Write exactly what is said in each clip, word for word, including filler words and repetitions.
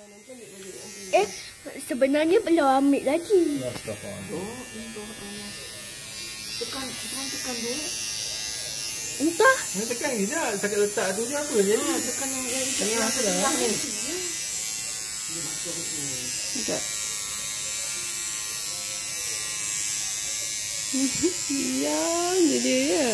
Eh, sebenarnya belum ambil lagi. Oh, tekan, tekan, tekan dulu. Entah. Ni tekan je dah. Sakit letak tu je apa jadi? Ha, tekan yang yang tengah tu dah. Sekejap. Ya, jadi ya.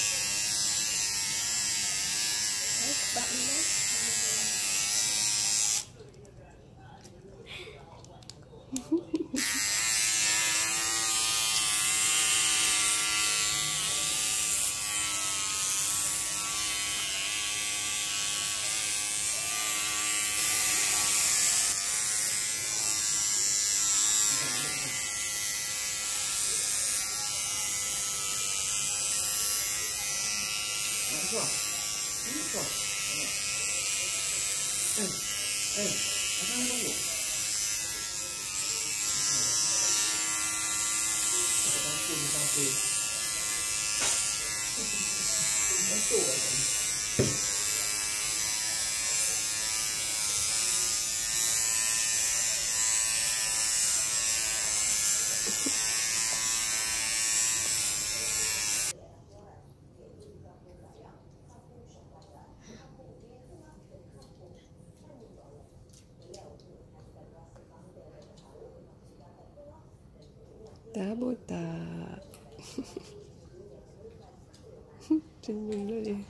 Ini kau. Eh, eh, apa yang tunggu? Tampu, tampu. Tampu kan? Tak botak. Senyum dulu dia.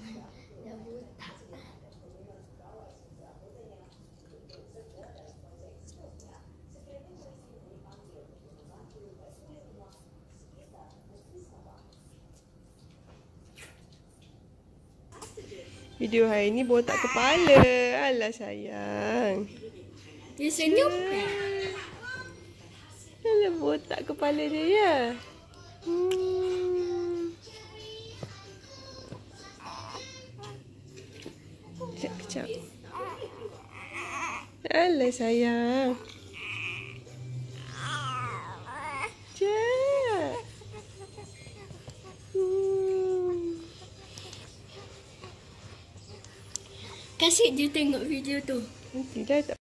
Video hari ni botak kepala. Alah sayang. Dia senyum. Alah botak kepala dia ya. Hmm. Kejap, kejap. Alah sayang. Kejap. Hmm. Kasih dia tengok video tu. Nanti dah tak.